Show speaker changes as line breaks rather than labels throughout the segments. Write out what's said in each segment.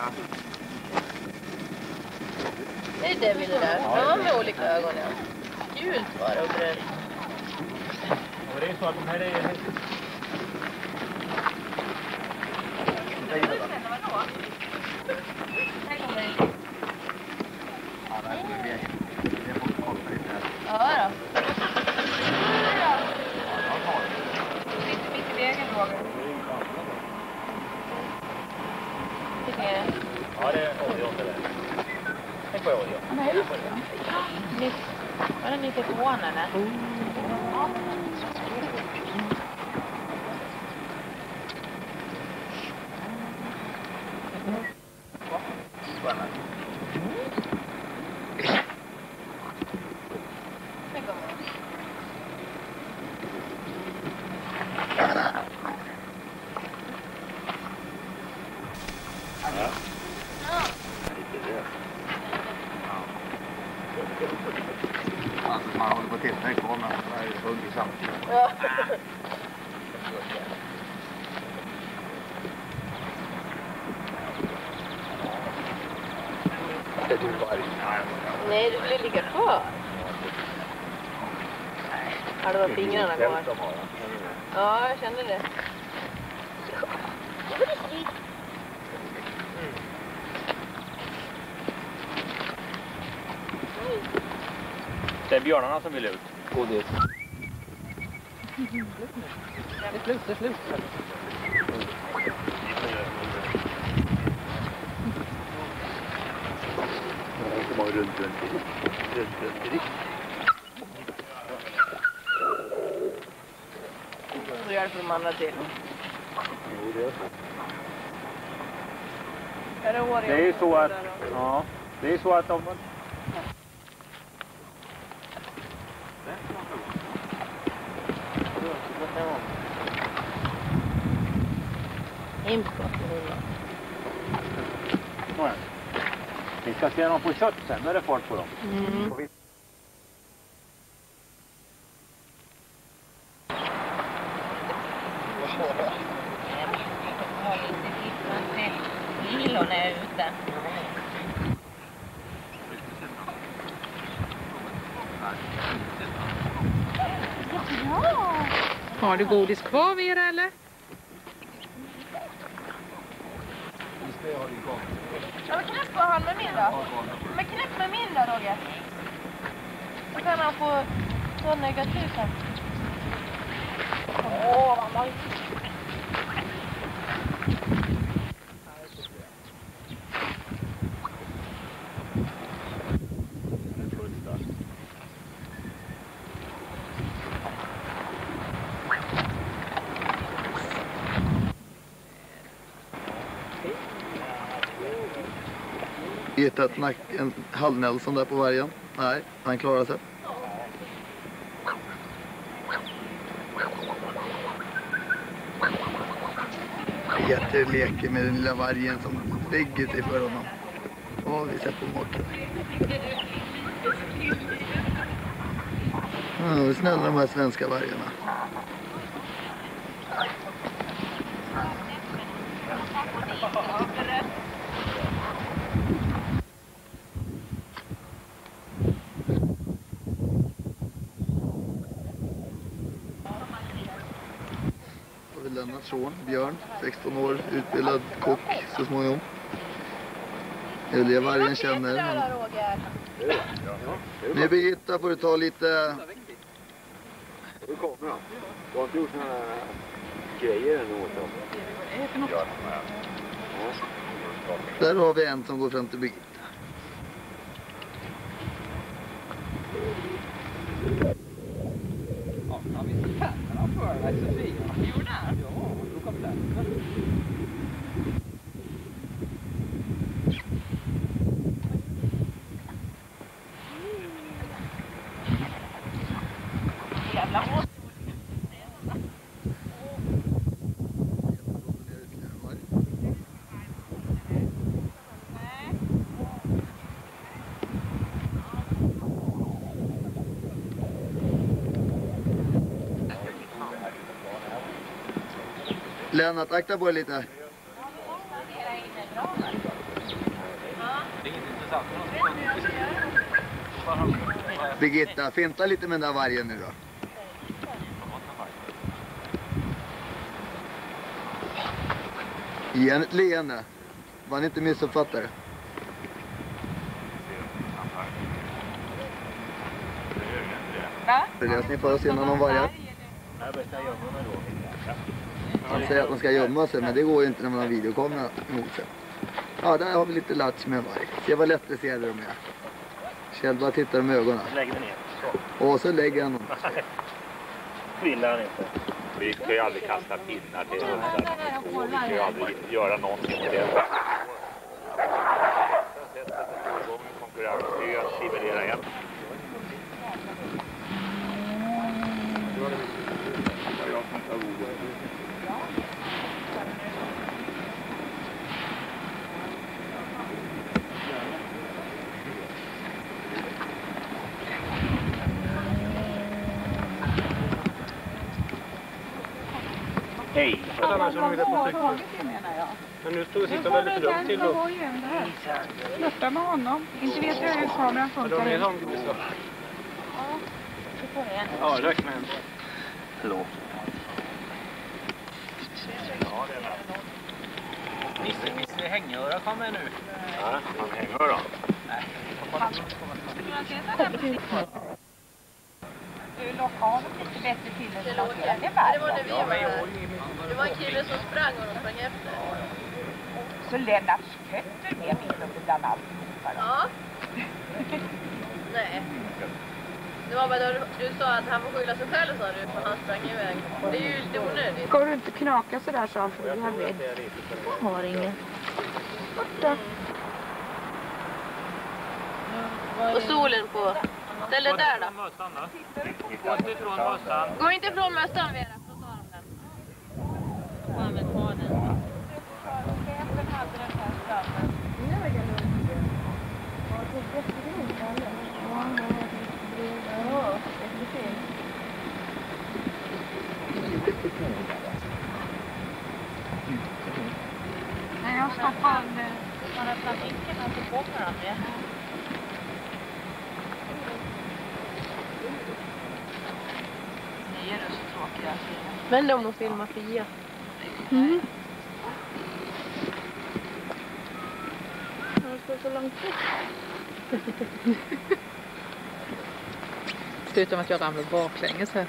Det är det vi där. Ja, med olika ögon, ja. Gult var det och brun.
Och det är så att de här är...
Ja då.
Sitter mitt i vägen, Roger.
Ja, det är olja det där. Tänk på olja.
Nej, det får jag inte.
Var det lite förvånande?
Man håller på att titta i kameran, det är hugg i samtidigt.
Ja.
Det är du bara.
Nej, du skulle ligga kvar. Har du varit fingrarna kvar? Ja, jag kände det.
Det är björnarna som vill ut.
Och det.
Det är slut.
Det var runt.
Så gör det för de andra till.
Jo, det är så.
Är det år
Det är ju så att... Ja, det är ju så att om... Vi ska se dem på kött sen, när det är fart på dem.
Mm. Kilon är ute.
Har du godis kvar, Vera, eller?
Ja, men knäpp han med min då. Men knäpp med min då, Roger. Så kan han få negativ sen. Åh, vad långt.
Hittat en halvnälson där på vargen. Nej, han klarar sig. Peter leker med den lilla vargen som lägger sig för honom. Åh, vi sett på maken. Ja, de är snälla de här svenska vargarna. Lennart son, Björn, 16 år, utbildad kock så småningom. Det är det vargen känner. Nu Birgitta får du ta lite...
Du kommer då. Du har inte gjort några grejer ännu åt dem.
Där har vi en som går fram till Birgitta.
Ja, visst tänderna för dig, Sofia. Gjorde det? Ja, du kom där.
Jävla hårt.
Lennart, akta på dig lite. Birgitta, finta lite med den där vargen nu då. Igen ett leende. Var ni inte missuppfattare?
Va?
Ni får se någon vargar. Han säger att de ska gömma sig, men det går ju inte när man har videokamera emot sig. Ja, där har vi lite lats med en varg. Se vad lättdresserade de är. Kjell bara tittar med ögonen.
Lägg den ner.
Och så lägger han dem.
Vill han inte. Vi kan ju aldrig kasta pinnar till hundar. Vi kan ju aldrig göra någonting med det. Konkurrens är ju att stimulera en. Hej!
Men nu står sitter väldigt lugnt till och flörtar med honom. Inte vet jag hur kameran funkar. De är så. Ja, räck med en.
Förlåt.
Nisse hängöra kommer nu.
Ja, han hänger då.
Nej.
Du lockar honom lite bättre till än
Det var när vi var där. Det var en kille som sprang och de sprang efter.
Så Lennarts fötter med mitt uppe bland allt.
Ja. Nej. Det var bara då du sa att han får skylla sig själv, sa du, för han sprang iväg. Det är ju lite onödigt.
Ska du inte knaka sådär så han får bli rädd?
Jag har ingen. Borta. Och solen på. Ställ dig där då. Gå inte ifrån mössan, Vera, för då tar de den. Ja, men ta den. Chefen hade den här stammen.
Nej, jag stoppar den.
Man öppnar vinkeln och så kommer han med.
Ni är så tråkiga.
Vänd om och filma Fia.
Mm.
Han står så långt bort.
Det ser ut som att jag ramlar baklänges här.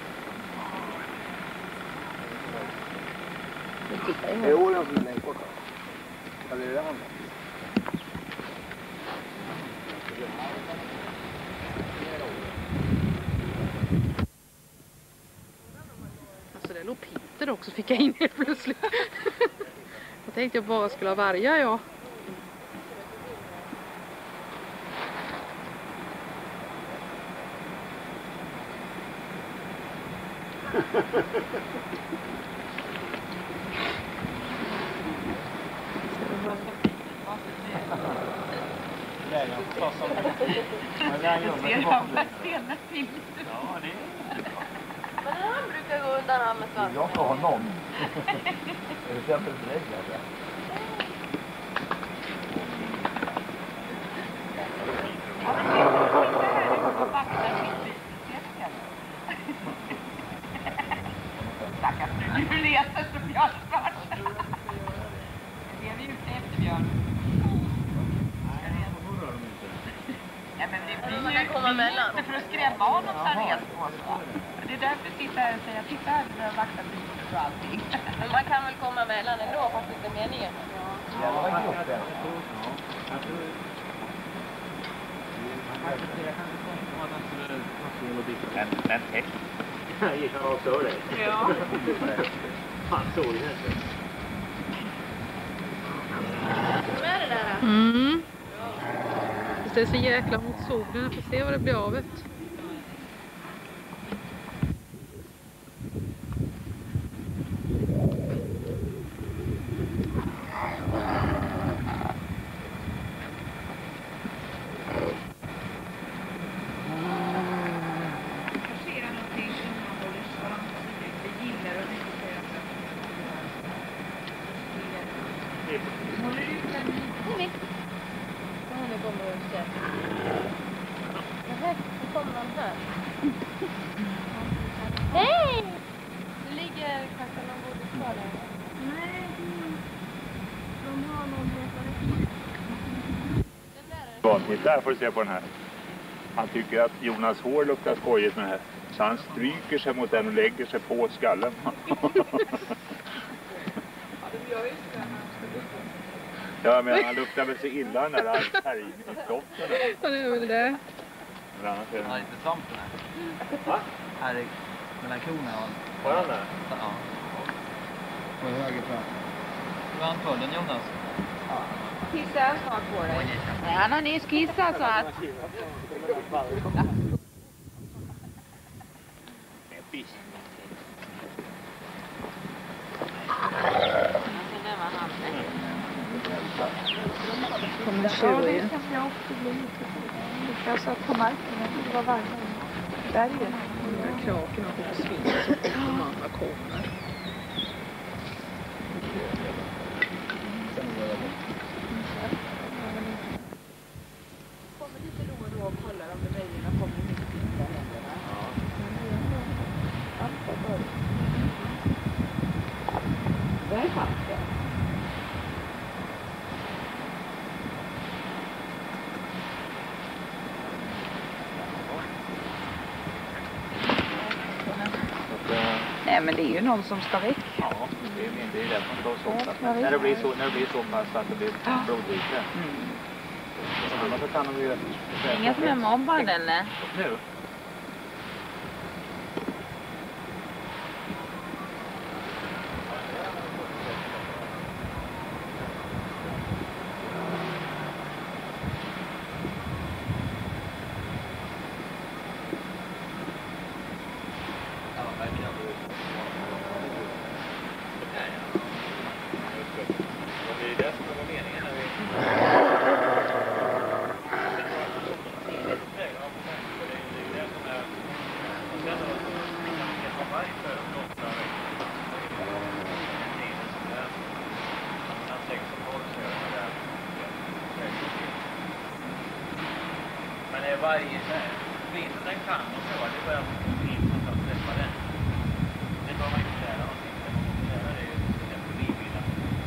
Det är åren som är längst bort. Eller är det han?
Alltså det låg Peter också, fick jag in helt plötsligt. Jag tänkte jag bara skulle ha vargar, ja.
Men han brukar gå undan han med svart.
Jag ska ha någon. Är det exempel för dig?
Stackars nu reser så björnsvart. Det är vi ute efter, Björn. Ja, men det blir
Man kan komma emellan.
inte för att skrämma honom så han reser på oss, va? Det är därför jag sitter här och säger, titta här, det är vakta bilar och allting.
Men man kan väl komma emellan ändå, fast inte meningen.
En häck. Jag gick han också över dig.
Ja.
Han såg ju inte.
Vad är det där då?
Mm. Det är så jäkla mot solen, jag får se vad det blir av det.
kommer du se. Nähä, nu kommer de här. Hej! Det ligger kanske någon godis kvar där.
Nej, de har någon bättre.
Titta här får du se på den här. Han tycker att Jonas hår luktar skojigt med den här. Så han stryker sig mot den och lägger sig på skallen. Ja, men han luktar väl så illa den där färgdoften.
Ja, det är väl det.
Men annars är
Ja,
den...
lite svamp den här.
Va?
Här är mellan klorna och...
Har han det?
Ja.
På höger fram.
Du har tullen, Jonas.
Kissar jag snart på dig? Nej, han har nyss kissat så att...
Fisk.
Kommer
Ja,
tjuv
det
igen.
kan jag också bli lite på. Jag satt på marken, det var varmt. Berget.
De där kraken har försvunnit så fort de andra kommer.
Kommer lite då och då och kollar om det möjligen kommer mycket där länderna. Där fanns det. Nej, men det är ju någon som ska väck.
Ja, det är det som slås åt. När det blir så pass att det blir blodryckare. Annars så kan de ju...
Inga som är mobbade eller?
Nu?
Men varje vintern kan de köra, det börjar bli som att släppa den. Det bör man inte lära någonting. Det man måste lära det är ju en frivilliga.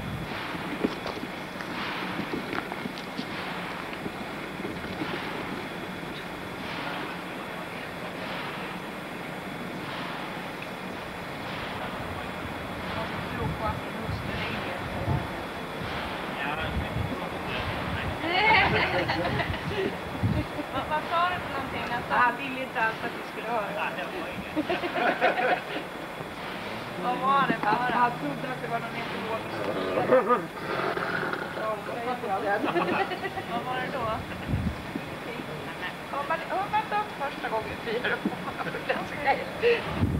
Vad sa du för någonting?
Han ville inte alls att vi skulle höra.
Vad var det för?
Han trodde att det var någon ekologisk.
Vad var det då?
Om man upp första gången 4 år.